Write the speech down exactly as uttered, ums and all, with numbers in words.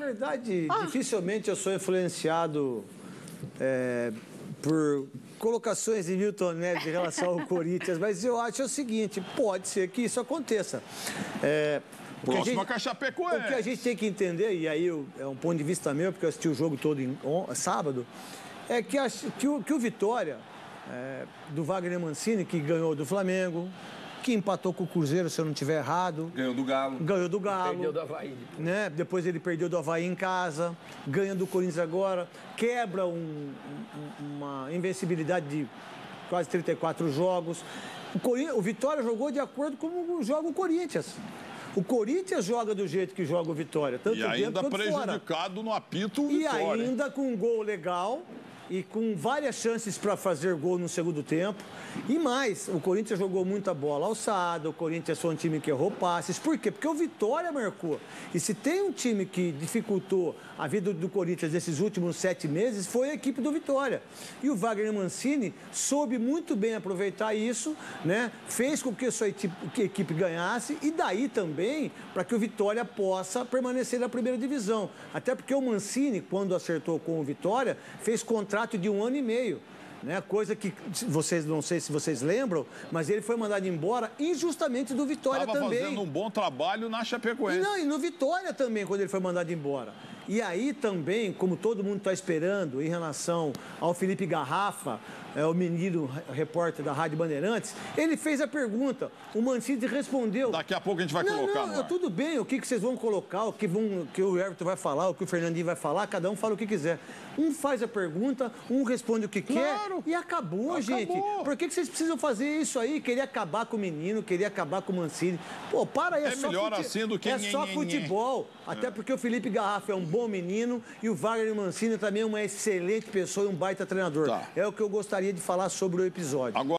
verdade, Ah. dificilmente eu sou influenciado é, por colocações de Milton Neves em relação ao Corinthians, mas eu acho o seguinte, pode ser que isso aconteça. É, Próxima que a Chapecoense. O que a gente tem que entender, e aí eu, é um ponto de vista meu, porque eu assisti o jogo todo em, on, sábado, é que, a, que, o, que o Vitória, é, do Wagner Mancini, que ganhou do Flamengo, que empatou com o Cruzeiro, se eu não estiver errado. Ganhou do Galo. Ganhou do Galo. Perdeu do Avaí. Né? Depois ele perdeu do Avaí em casa, ganha do Corinthians agora, quebra um, um, uma invencibilidade de quase trinta e quatro jogos. O, Corinthians, o Vitória jogou de acordo com como joga o Corinthians. O Corinthians joga do jeito que joga o Vitória, tanto E ainda dentro quanto prejudicado fora. no apito o E Vitória. ainda com um gol legal e com várias chances para fazer gol no segundo tempo. E mais, o Corinthians jogou muita bola alçada, o Corinthians foi um time que errou passes. Por quê? Porque o Vitória marcou. E se tem um time que dificultou a vida do Corinthians nesses últimos sete meses, foi a equipe do Vitória. E o Wagner Mancini soube muito bem aproveitar isso, né? Fez com que a sua equipe, equipe ganhasse e daí também para que o Vitória possa permanecer na primeira divisão. Até porque o Mancini, quando acertou com o Vitória, fez contrato de um ano e meio. Né? Coisa que vocês, não sei se vocês lembram, mas ele foi mandado embora injustamente do Vitória Tava também. fazendo um bom trabalho na Chapecoense. E não, e no Vitória também, quando ele foi mandado embora. E aí também, como todo mundo está esperando em relação ao Felipe Garrafa, é, o menino repórter da Rádio Bandeirantes, ele fez a pergunta, o Mancini respondeu. Daqui a pouco a gente vai não, colocar. Não, tudo bem, o que, que vocês vão colocar, o que, vão, que o Everton vai falar, o que o Fernandinho vai falar, cada um fala o que quiser. Um faz a pergunta, um responde o que Claro. quer e acabou, Acabou. gente. Por que, que vocês precisam fazer isso aí? Querer acabar com o menino, querer acabar com o Mancini. Pô, para aí, é, É só melhor fute... assim do que É nhen, só nhen, futebol. nhen. Até É. porque o Felipe Garrafa é um bom menino e o Wagner Mancini também é uma excelente pessoa e um baita treinador. Tá. É o que eu gostaria de falar sobre o episódio. Agora...